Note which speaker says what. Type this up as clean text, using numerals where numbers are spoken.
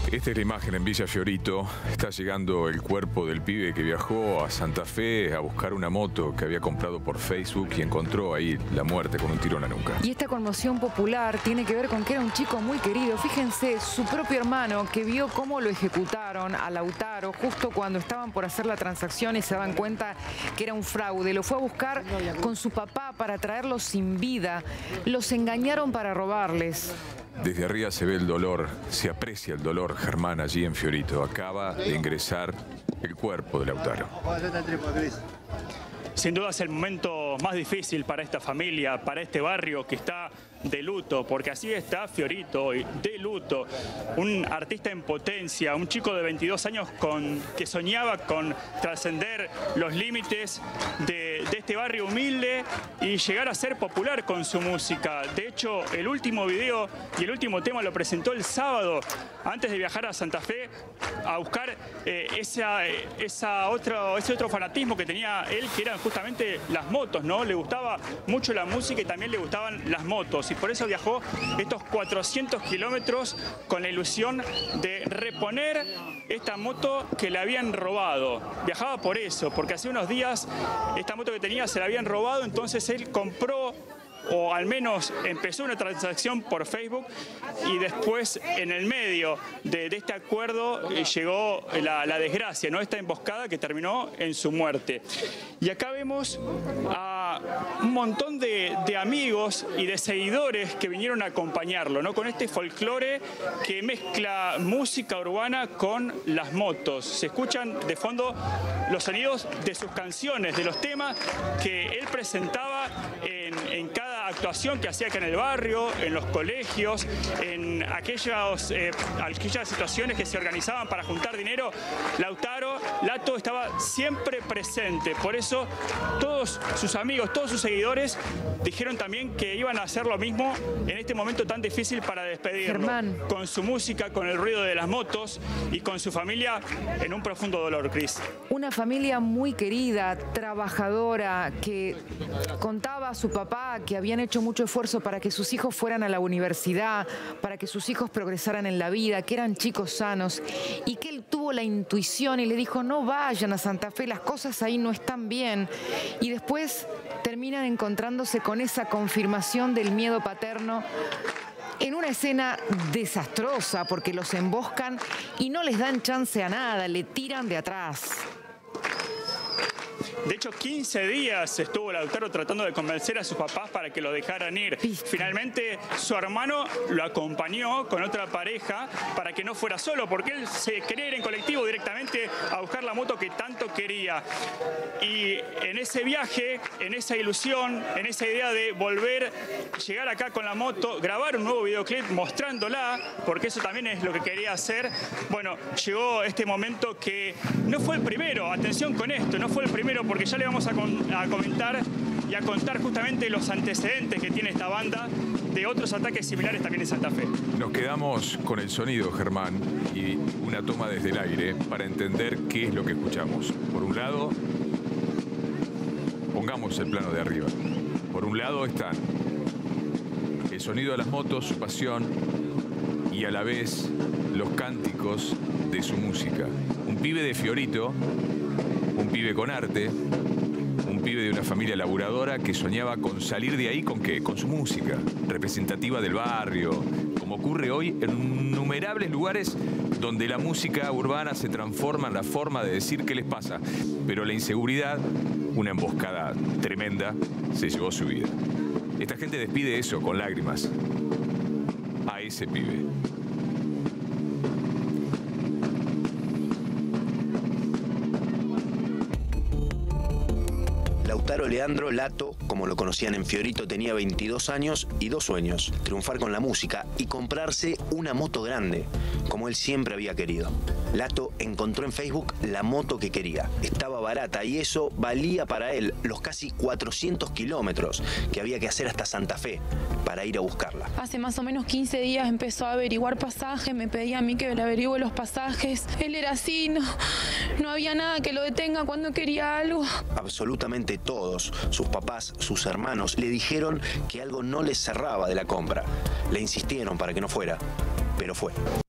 Speaker 1: Esta es la imagen en Villa Fiorito. Está llegando el cuerpo del pibe que viajó a Santa Fe a buscar una moto que había comprado por Facebook y encontró ahí la muerte con un tiro en la nuca.
Speaker 2: Y esta conmoción popular tiene que ver con que era un chico muy querido. Fíjense, su propio hermano que vio cómo lo ejecutaron a Lautaro justo cuando estaban por hacer la transacción y se daban cuenta que era un fraude. Lo fue a buscar con su papá para traerlo sin vida. Los engañaron para robarles.
Speaker 1: Desde arriba se ve el dolor, se aprecia el dolor, Germán, allí en Fiorito. Acaba de ingresar el cuerpo de Lautaro.
Speaker 3: Sin duda es el momento más difícil para esta familia, para este barrio que está de luto, porque así está Fiorito hoy, de luto. Un artista en potencia, un chico de 22 años que soñaba con trascender los límites de este barrio humilde y llegar a ser popular con su música. De hecho, el último video y el último tema lo presentó el sábado, antes de viajar a Santa Fe, a buscar ese otro fanatismo que tenía él, que eran justamente las motos, ¿no? Le gustaba mucho la música y también le gustaban las motos. Y por eso viajó estos 400 kilómetros con la ilusión de reponer esta moto que le habían robado. Viajaba por eso, porque hace unos días esta moto que tenía se la habían robado, entonces él compró, o al menos empezó una transacción por Facebook, y después en el medio de este acuerdo llegó la desgracia, ¿no? Esta emboscada que terminó en su muerte. Y acá vemos a un montón de amigos y de seguidores que vinieron a acompañarlo, ¿no? Con este folclore que mezcla música urbana con las motos. Se escuchan de fondo los sonidos de sus canciones, de los temas que él presentaba en cada actuación que hacía acá en el barrio, en los colegios, en aquellas situaciones que se organizaban para juntar dinero. Lato estaba siempre presente. Por eso todos sus amigos, todos sus seguidores dijeron también que iban a hacer lo mismo en este momento tan difícil para despedirlo.
Speaker 2: Germán.
Speaker 3: Con su música, con el ruido de las motos y con su familia en un profundo dolor, Cris.
Speaker 2: Una familia muy querida, trabajadora, que contaba a su papá que habían hecho mucho esfuerzo para que sus hijos fueran a la universidad, para que sus hijos progresaran en la vida, que eran chicos sanos, y que él tuvo la intuición y le dijo: no vayan a Santa Fe, las cosas ahí no están bien. Y después terminan encontrándose con esa confirmación del miedo paterno en una escena desastrosa, porque los emboscan y no les dan chance a nada, le tiran de atrás.
Speaker 3: De hecho, 15 días estuvo Lautaro tratando de convencer a sus papás para que lo dejaran ir. Finalmente, su hermano lo acompañó con otra pareja para que no fuera solo, porque él se quería ir en colectivo directamente a buscar la moto que tanto quería. Y en ese viaje, en esa ilusión, en esa idea de volver, llegar acá con la moto, grabar un nuevo videoclip mostrándola, porque eso también es lo que quería hacer, bueno, llegó este momento que no fue el primero, atención con esto, no fue el primero, porque ya le vamos a comentar y a contar justamente los antecedentes que tiene esta banda de otros ataques similares también en Santa Fe.
Speaker 1: Nos quedamos con el sonido, Germán, y una toma desde el aire para entender qué es lo que escuchamos. Por un lado, pongamos el plano de arriba. Por un lado están el sonido de las motos, su pasión, y a la vez los cánticos de su música. Un pibe de Fiorito, un pibe con arte, un pibe de una familia laburadora que soñaba con salir de ahí, ¿con qué? Con su música, representativa del barrio, como ocurre hoy en innumerables lugares donde la música urbana se transforma en la forma de decir qué les pasa. Pero la inseguridad, una emboscada tremenda, se llevó su vida. Esta gente despide eso con lágrimas a ese pibe.
Speaker 4: Lautaro Leandro Lato, como lo conocían en Fiorito, tenía 22 años y dos sueños: triunfar con la música y comprarse una moto grande, como él siempre había querido. Lato encontró en Facebook la moto que quería. Estaba barata y eso valía para él los casi 400 kilómetros que había que hacer hasta Santa Fe para ir a buscarla.
Speaker 5: Hace más o menos 15 días empezó a averiguar pasajes, me pedía a mí que le averigüe los pasajes. Él era así, no había nada que lo detenga cuando quería algo.
Speaker 4: Absolutamente todos, sus papás, sus hermanos, le dijeron que algo no les cerraba de la compra. Le insistieron para que no fuera, pero fue.